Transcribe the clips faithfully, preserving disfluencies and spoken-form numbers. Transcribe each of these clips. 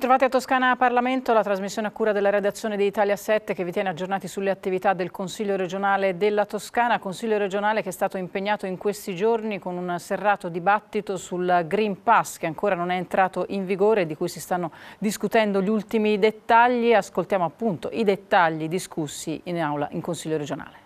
Bentrovati a Toscana Parlamento, la trasmissione a cura della redazione di Italia sette che vi tiene aggiornati sulle attività del Consiglio regionale della Toscana. Consiglio regionale che è stato impegnato in questi giorni con un serrato dibattito sul Green Pass che ancora non è entrato in vigore e di cui si stanno discutendo gli ultimi dettagli. Ascoltiamo appunto i dettagli discussi in aula in Consiglio regionale.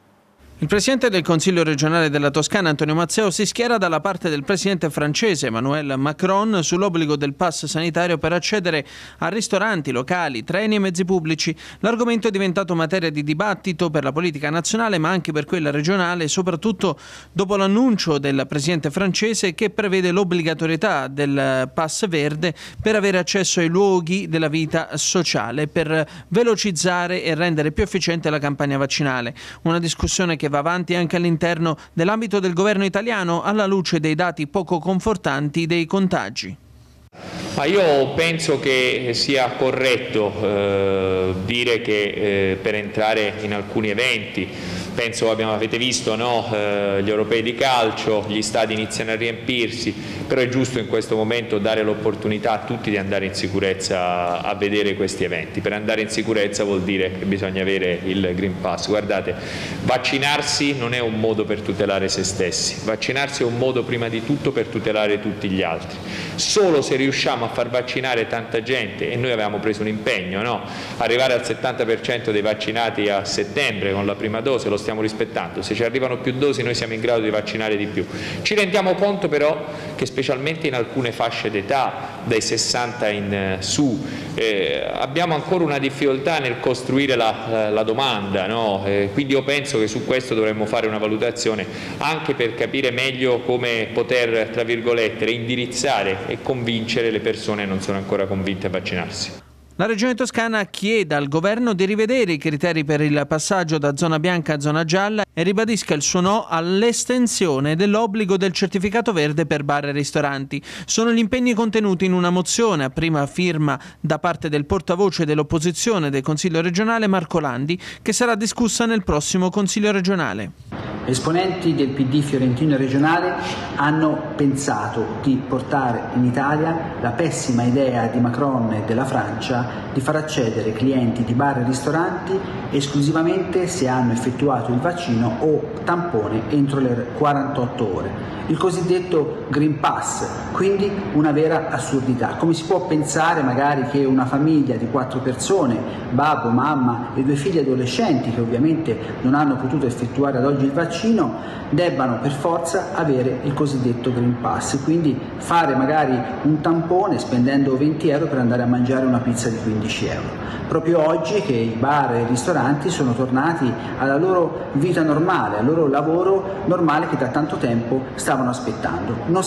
Il Presidente del Consiglio regionale della Toscana, Antonio Mazzeo, si schiera dalla parte del Presidente francese, Emmanuel Macron, sull'obbligo del pass sanitario per accedere a ristoranti, locali, treni e mezzi pubblici. L'argomento è diventato materia di dibattito per la politica nazionale, ma anche per quella regionale, soprattutto dopo l'annuncio del Presidente francese che prevede l'obbligatorietà del pass verde per avere accesso ai luoghi della vita sociale, per velocizzare e rendere più efficiente la campagna vaccinale. Una discussione che va avanti anche all'interno dell'ambito del governo italiano alla luce dei dati poco confortanti dei contagi. Ma io penso che sia corretto eh, dire che eh, per entrare in alcuni eventi, penso abbiamo, avete visto no? eh, gli europei di calcio, gli stadi iniziano a riempirsi, però è giusto in questo momento dare l'opportunità a tutti di andare in sicurezza a vedere questi eventi. Per andare in sicurezza vuol dire che bisogna avere il Green Pass. Guardate, vaccinarsi non è un modo per tutelare se stessi, vaccinarsi è un modo prima di tutto per tutelare tutti gli altri. Solo se riusciamo a far vaccinare tanta gente, e noi avevamo preso un impegno, no? Arrivare al settanta per cento dei vaccinati a settembre con la prima dose, lo stiamo rispettando. Se ci arrivano più dosi noi siamo in grado di vaccinare di più. Ci rendiamo conto però che specialmente in alcune fasce d'età, dai sessanta in su, eh, abbiamo ancora una difficoltà nel costruire la, la, la domanda, no? eh, quindi io penso che su questo dovremmo fare una valutazione anche per capire meglio come poter, tra virgolette, indirizzare e convincere le persone che non sono ancora convinte a vaccinarsi. La Regione Toscana chiede al governo di rivedere i criteri per il passaggio da zona bianca a zona gialla e ribadisca il suo no all'estensione dell'obbligo del certificato verde per bar e ristoranti. Sono gli impegni contenuti in una mozione a prima firma da parte del portavoce dell'opposizione del Consiglio regionale Marco Landi, che sarà discussa nel prossimo Consiglio regionale. Esponenti del P D fiorentino e regionale hanno pensato di portare in Italia la pessima idea di Macron e della Francia di far accedere clienti di bar e ristoranti esclusivamente se hanno effettuato il vaccino o tampone entro le quarantotto ore. Il cosiddetto Green Pass, quindi una vera assurdità. Come si può pensare magari che una famiglia di quattro persone, babbo, mamma e due figli adolescenti che ovviamente non hanno potuto effettuare ad oggi il vaccino, debbano per forza avere il cosiddetto Green Pass, quindi fare magari un tampone spendendo venti euro per andare a mangiare una pizza di quindici euro. Proprio oggi che i bar e i ristoranti sono tornati alla loro vita normale, al loro lavoro normale che da tanto tempo stavano aspettando. Non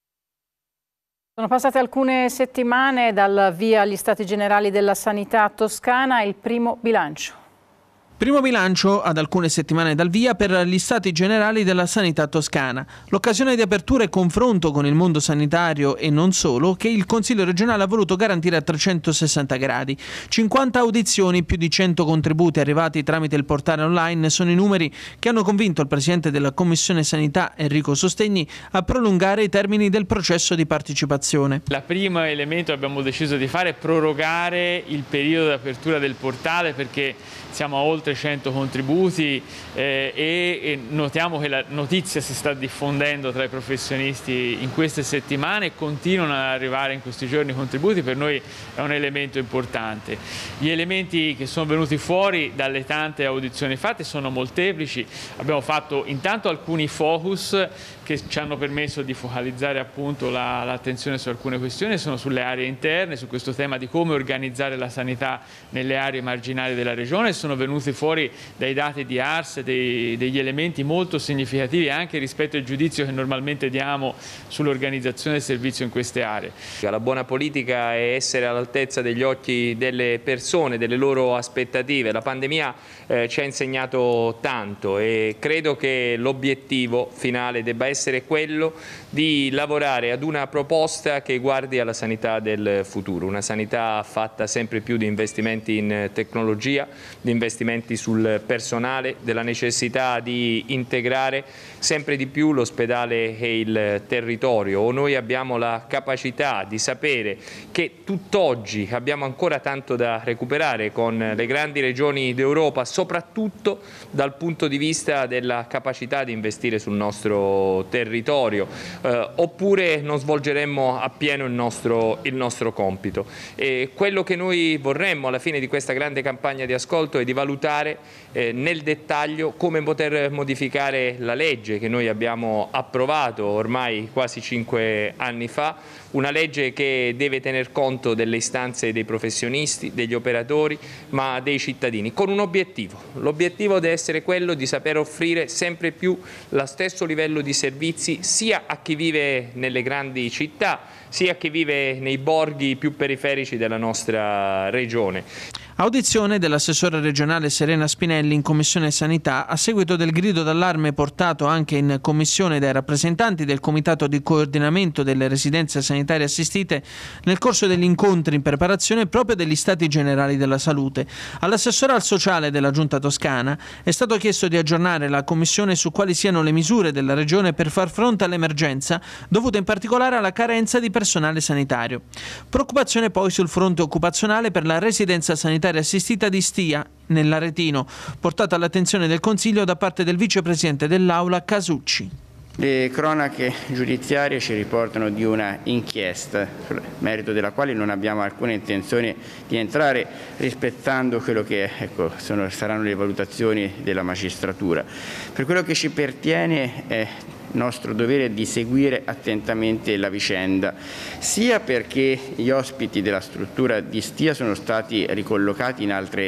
Sono passate alcune settimane dal via agli Stati Generali della Sanità Toscana, il primo bilancio. Primo bilancio ad alcune settimane dal via per gli Stati Generali della Sanità Toscana. L'occasione di apertura e confronto con il mondo sanitario e non solo che il Consiglio regionale ha voluto garantire a trecentosessanta gradi. cinquanta audizioni, più di cento contributi arrivati tramite il portale online sono i numeri che hanno convinto il Presidente della Commissione Sanità Enrico Sostegni a prolungare i termini del processo di partecipazione. Il primo elemento che abbiamo deciso di fare è prorogare il periodo di apertura del portale perché siamo a oltre cento contributi eh, e, e notiamo che la notizia si sta diffondendo tra i professionisti in queste settimane e continuano ad arrivare in questi giorni contributi. Per noi è un elemento importante. Gli elementi che sono venuti fuori dalle tante audizioni fatte sono molteplici. Abbiamo fatto intanto alcuni focus che ci hanno permesso di focalizzare appunto l'attenzione la, su alcune questioni, sono sulle aree interne, su questo tema di come organizzare la sanità nelle aree marginali della regione. Sono venuti fuori dai dati di A R S dei, degli elementi molto significativi anche rispetto al giudizio che normalmente diamo sull'organizzazione del servizio in queste aree. La buona politica è essere all'altezza degli occhi delle persone, delle loro aspettative. La pandemia eh, ci ha insegnato tanto e credo che l'obiettivo finale debba essere essere quello di lavorare ad una proposta che guardi alla sanità del futuro, una sanità fatta sempre più di investimenti in tecnologia, di investimenti investimenti sul personale, della necessità di integrare sempre di più l'ospedale e il territorio. O noi abbiamo la capacità di sapere che tutt'oggi abbiamo ancora tanto da recuperare con le grandi regioni d'Europa, soprattutto dal punto di vista della capacità di investire sul nostro territorio, eh, oppure non svolgeremmo appieno il nostro, il nostro compito. E quello che noi vorremmo alla fine di questa grande campagna di ascolto è di valutare eh, nel dettaglio come poter modificare la legge che noi abbiamo approvato ormai quasi cinque anni fa, una legge che deve tener conto delle istanze dei professionisti, degli operatori, ma dei cittadini, con un obiettivo. L'obiettivo deve essere quello di saper offrire sempre più lo stesso livello di servizi sia a chi vive nelle grandi città, sia a chi vive nei borghi più periferici della nostra regione. Audizione dell'assessore regionale Serena Spinelli in Commissione Sanità a seguito del grido d'allarme portato anche in Commissione dai rappresentanti del Comitato di Coordinamento delle Residenze Sanitarie Assistite nel corso degli incontri in preparazione proprio degli Stati Generali della Salute. All'assessore al sociale della Giunta Toscana è stato chiesto di aggiornare la Commissione su quali siano le misure della Regione per far fronte all'emergenza dovuta in particolare alla carenza di personale sanitario. Preoccupazione poi sul fronte occupazionale per la residenza sanitaria assistita di Stia, nell'Aretino, portata all'attenzione del Consiglio da parte del vicepresidente dell'Aula Casucci. Le cronache giudiziarie ci riportano di una inchiesta, merito della quale non abbiamo alcuna intenzione di entrare, rispettando quello che ecco, sono, saranno le valutazioni della magistratura. Per quello che ci pertiene è nostro dovere di seguire attentamente la vicenda, sia perché gli ospiti della struttura di Stia sono stati ricollocati in altre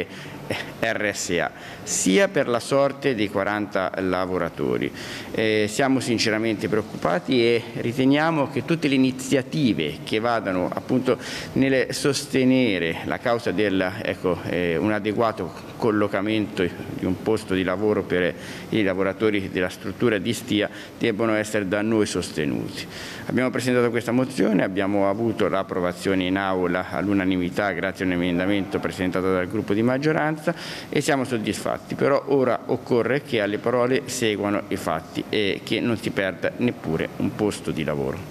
R S A, sia per la sorte dei quaranta lavoratori. Eh, siamo sinceramente preoccupati e riteniamo che tutte le iniziative che vadano appunto nel sostenere la causa del ecco, eh, un adeguato collocamento di un posto di lavoro per i lavoratori della struttura di Stia debbono essere da noi sostenuti. Abbiamo presentato questa mozione, abbiamo avuto l'approvazione in aula all'unanimità grazie a un emendamento presentato dal gruppo di maggioranza e siamo soddisfatti, però ora occorre che alle parole seguano i fatti e che non si perda neppure un posto di lavoro.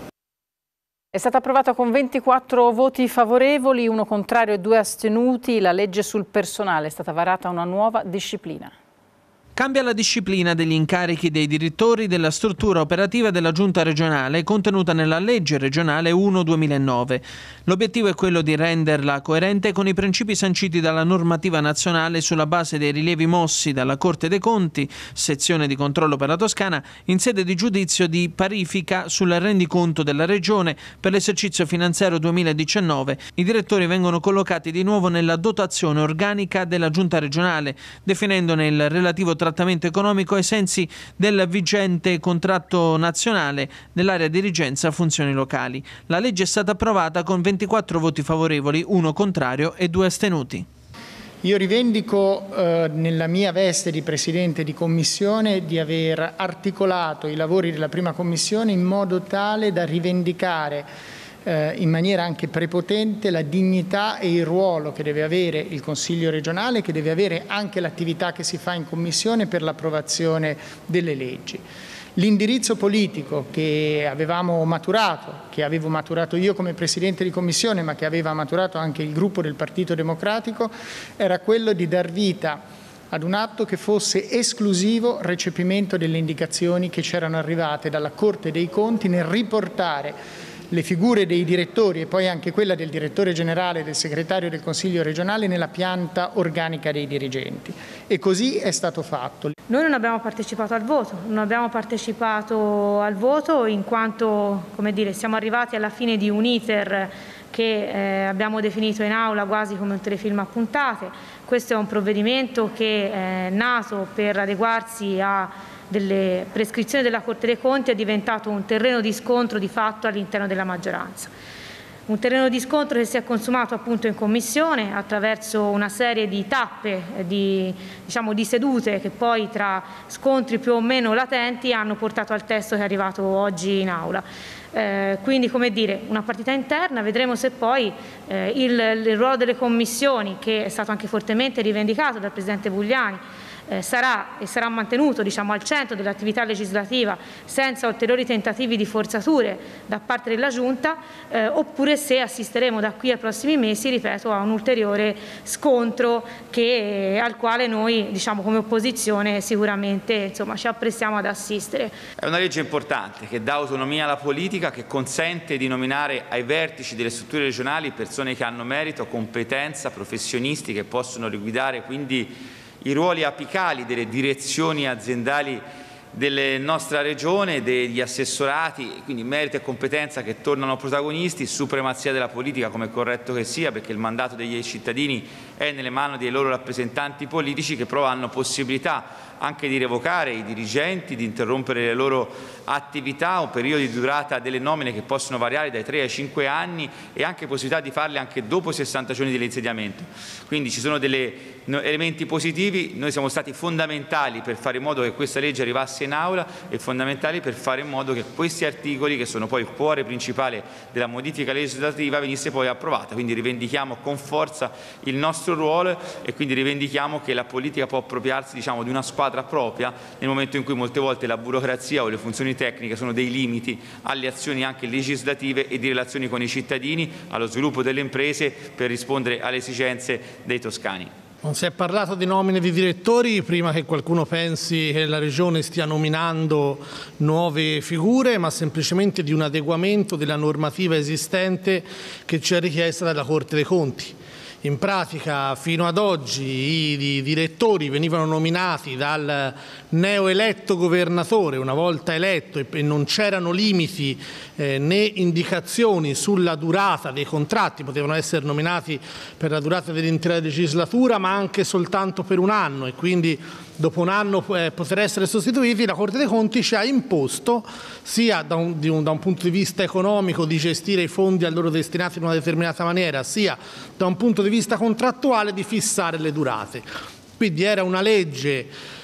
È stata approvata con ventiquattro voti favorevoli, uno contrario e due astenuti la legge sul personale. È stata varata una nuova disciplina. Cambia la disciplina degli incarichi dei direttori della struttura operativa della Giunta regionale contenuta nella legge regionale uno duemilanove. L'obiettivo è quello di renderla coerente con i principi sanciti dalla normativa nazionale sulla base dei rilievi mossi dalla Corte dei Conti, sezione di controllo per la Toscana, in sede di giudizio di parifica sul rendiconto della Regione per l'esercizio finanziario duemiladiciannove. I direttori vengono collocati di nuovo nella dotazione organica della Giunta regionale, definendone il relativo trattamento economico ai sensi del vigente contratto nazionale dell'area dirigenza funzioni locali. La legge è stata approvata con ventiquattro voti favorevoli, uno contrario e due astenuti. Io rivendico eh, nella mia veste di Presidente di Commissione di aver articolato i lavori della prima Commissione in modo tale da rivendicare Eh, in maniera anche prepotente la dignità e il ruolo che deve avere il Consiglio regionale, che deve avere anche l'attività che si fa in Commissione per l'approvazione delle leggi. L'indirizzo politico che avevamo maturato, che avevo maturato io come Presidente di Commissione, ma che aveva maturato anche il gruppo del Partito Democratico, era quello di dar vita ad un atto che fosse esclusivo recepimento delle indicazioni che c'erano arrivate dalla Corte dei Conti nel riportare le figure dei direttori e poi anche quella del direttore generale e del segretario del Consiglio regionale nella pianta organica dei dirigenti. E così è stato fatto. Noi non abbiamo partecipato al voto, non abbiamo partecipato al voto in quanto, come dire, siamo arrivati alla fine di un iter che eh, abbiamo definito in aula quasi come un telefilm a puntate. Questo è un provvedimento che è nato per adeguarsi a delle prescrizioni della Corte dei Conti, è diventato un terreno di scontro di fatto all'interno della maggioranza. Un terreno di scontro che si è consumato appunto in Commissione attraverso una serie di tappe, di, diciamo, di sedute che poi tra scontri più o meno latenti hanno portato al testo che è arrivato oggi in Aula. Eh, quindi, come dire, una partita interna, vedremo se poi eh, il, il ruolo delle commissioni, che è stato anche fortemente rivendicato dal Presidente Bugliani, Eh, sarà e sarà mantenuto, diciamo, al centro dell'attività legislativa senza ulteriori tentativi di forzature da parte della Giunta, eh, oppure se assisteremo da qui ai prossimi mesi, ripeto, a un ulteriore scontro che, eh, al quale noi, diciamo, come opposizione sicuramente, insomma, ci apprestiamo ad assistere. È una legge importante che dà autonomia alla politica, che consente di nominare ai vertici delle strutture regionali persone che hanno merito, competenza, professionisti che possono riguidare quindi i ruoli apicali delle direzioni aziendali della nostra regione, degli assessorati, quindi merito e competenza che tornano protagonisti, supremazia della politica, come è corretto che sia, perché il mandato degli cittadini è nelle mani dei loro rappresentanti politici, che però hanno possibilità anche di revocare i dirigenti, di interrompere le loro attività, un periodo di durata delle nomine che possono variare dai tre ai cinque anni e anche possibilità di farle anche dopo sessanta giorni dell'insediamento. Quindi ci sono degli elementi positivi, noi siamo stati fondamentali per fare in modo che questa legge arrivasse in aula e fondamentali per fare in modo che questi articoli, che sono poi il cuore principale della modifica legislativa, venisse poi approvata. Quindi rivendichiamo con forza il nostro ruolo e quindi rivendichiamo che la politica può appropriarsi, diciamo, di una squadra propria nel momento in cui molte volte la burocrazia o le funzioni tecniche sono dei limiti alle azioni anche legislative e di relazioni con i cittadini, allo sviluppo delle imprese, per rispondere alle esigenze dei toscani. Non si è parlato di nomine di direttori, prima che qualcuno pensi che la Regione stia nominando nuove figure, ma semplicemente di un adeguamento della normativa esistente che ci è richiesta dalla Corte dei Conti. In pratica, fino ad oggi i direttori venivano nominati dal neoeletto governatore una volta eletto e non c'erano limiti eh, né indicazioni sulla durata dei contratti, potevano essere nominati per la durata dell'intera legislatura ma anche soltanto per un anno e quindi dopo un anno eh, poter essere sostituiti. La Corte dei Conti ci ha imposto, sia da un, di un, da un punto di vista economico, di gestire i fondi a loro destinati in una determinata maniera, sia da un punto di vista contrattuale di fissare le durate. Quindi era una legge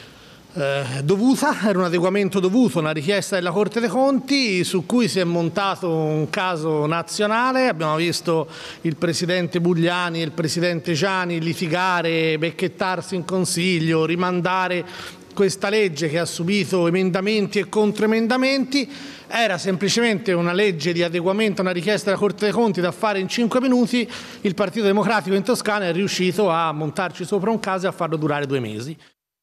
eh, dovuta, era un adeguamento dovuto, una richiesta della Corte dei Conti su cui si è montato un caso nazionale. Abbiamo visto il Presidente Bugliani e il Presidente Giani litigare, becchettarsi in Consiglio, rimandare questa legge che ha subito emendamenti e controemendamenti. Era semplicemente una legge di adeguamento, una richiesta della Corte dei Conti da fare in cinque minuti. Il Partito Democratico in Toscana è riuscito a montarci sopra un caso e a farlo durare due mesi.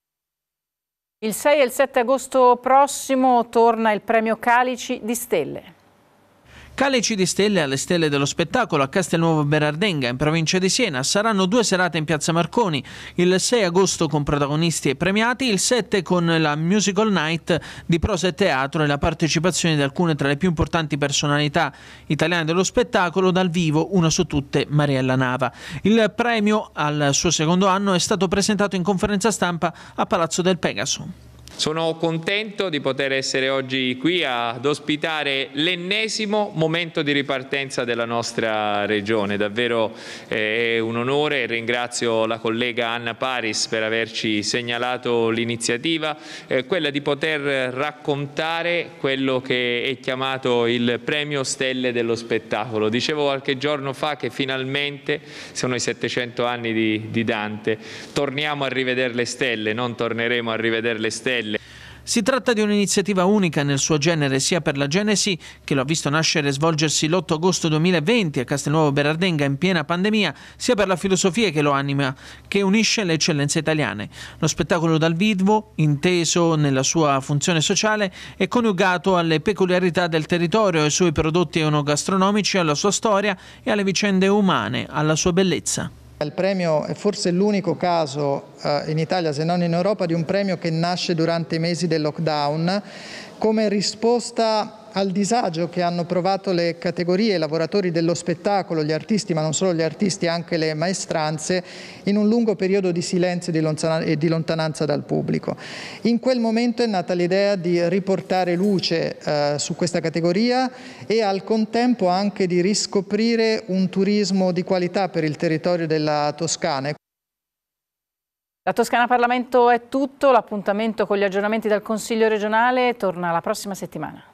Il sei e il sette agosto prossimo torna il premio Calici di Stelle. Calici di Stelle alle Stelle dello Spettacolo a Castelnuovo Berardenga, in provincia di Siena. Saranno due serate in Piazza Marconi, il sei agosto con protagonisti e premiati, il sette con la Musical Night di prosa e teatro e la partecipazione di alcune tra le più importanti personalità italiane dello spettacolo dal vivo, una su tutte Mariella Nava. Il premio al suo secondo anno è stato presentato in conferenza stampa a Palazzo del Pegaso. Sono contento di poter essere oggi qui ad ospitare l'ennesimo momento di ripartenza della nostra regione. Davvero è un onore, ringrazio la collega Anna Paris per averci segnalato l'iniziativa, eh, quella di poter raccontare quello che è chiamato il premio Stelle dello Spettacolo. Dicevo qualche giorno fa che finalmente, sono i settecento anni di, di Dante, torniamo a rivedere le stelle, non torneremo a rivedere le stelle. Si tratta di un'iniziativa unica nel suo genere sia per la genesi, che lo ha visto nascere e svolgersi l'otto agosto duemilaventi a Castelnuovo Berardenga in piena pandemia, sia per la filosofia che lo anima, che unisce le eccellenze italiane. Lo spettacolo dal vivo, inteso nella sua funzione sociale, è coniugato alle peculiarità del territorio, ai suoi prodotti enogastronomici, alla sua storia e alle vicende umane, alla sua bellezza. Il premio è forse l'unico caso eh, in Italia, se non in Europa, di un premio che nasce durante i mesi del lockdown come risposta al disagio che hanno provato le categorie, i lavoratori dello spettacolo, gli artisti, ma non solo gli artisti, anche le maestranze, in un lungo periodo di silenzio e di lontananza dal pubblico. In quel momento è nata l'idea di riportare luce eh, su questa categoria e al contempo anche di riscoprire un turismo di qualità per il territorio della Toscana. Da Toscana Parlamento è tutto, l'appuntamento con gli aggiornamenti dal Consiglio regionale torna la prossima settimana.